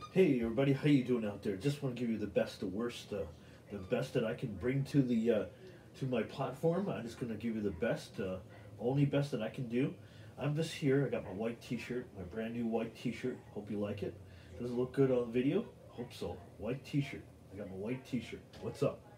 Hey everybody, how you doing out there? Just want to give you the best, the worst, the best that I can bring to the to my platform. I'm just gonna give you the best, only best that I can do. I'm just here. I got my white T-shirt, my brand new white T-shirt. Hope you like it. Does it look good on video? Hope so. White T-shirt. I got my white T-shirt. What's up?